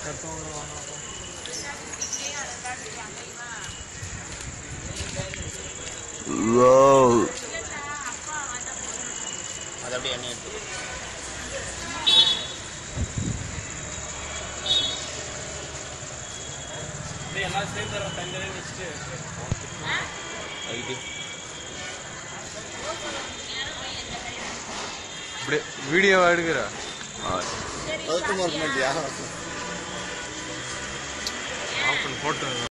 Wow. அது அப்படியே எண்ணெய் எடுத்து எல்லாம் சேர்ந்து தர தங்கவே வச்சுட்டு வீடியோ எடுக்கிறா போட்டோ